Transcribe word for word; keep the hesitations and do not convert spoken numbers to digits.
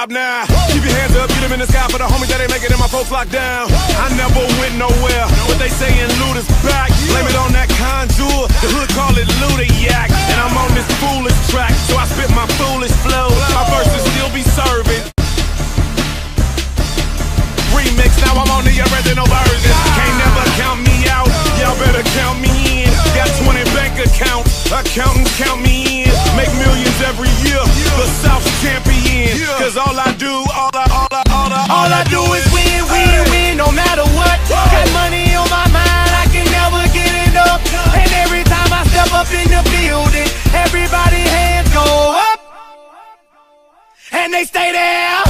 stop now. Keep your hands up, get them in the sky for the homies that ain't make it in my folks locked down. I never went nowhere, but they saying loot is back. Blame it on that conjure, the hood call it Ludiac. And I'm on this foolish track, so I spit my foolish flow. My verses still be serving. Remix, now I'm on the original version. Can't never count me out, y'all better count me in. Got twenty bank accounts, accountants count me in. Make millions every year, the South's champion. Cause all I do, all I, all I, all I, all I do is win, win, win, no matter what. Got money on my mind, I can never get enough. And every time I step up in the building, everybody hands go up, and they stay there.